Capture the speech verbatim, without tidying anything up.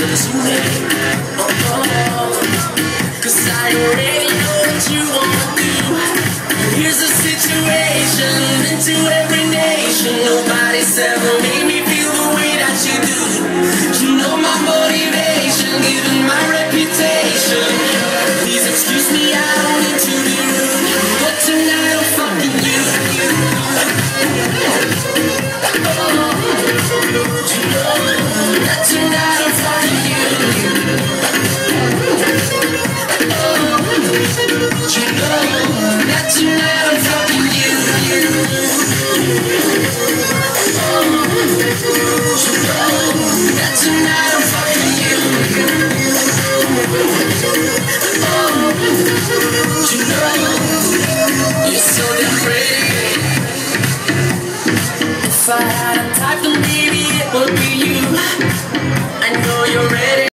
Cause I already know what you wanna do. Here's the situation, into every nation. Nobody's ever made me feel the way that you do. You know my motivation, given my reputation. Please excuse me, I don't mean to be rude, but tonight I'm fucking you. Oh, you know that tonight I'm fucking you. You know that tonight I'm fucking you. Oh, you know that tonight I'm fucking you. Oh, you know you're so damn pretty. If I had a type, then maybe it would be you. I know